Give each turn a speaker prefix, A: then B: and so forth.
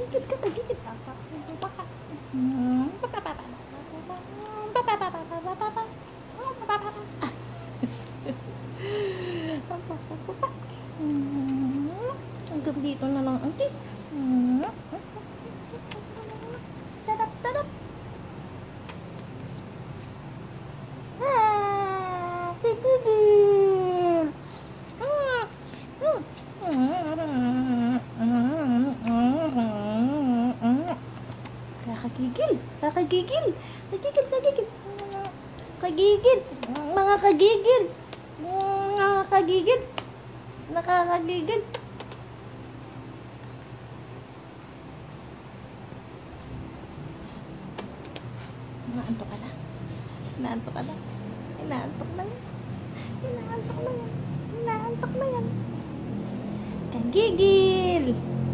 A: Kagigil ka, kagigil. Hanggang dito na lang, auntie. Tadap, tadap. Kagigil. Kakagigil, kakagigil, kagigil, kagigil, kagigil, mga kagigil, mga kagigil, nakakagigil. Inaantok ka na, inaantok ka na, inaantok na yan, inaantok na yan, inaantok na yan, kagigil.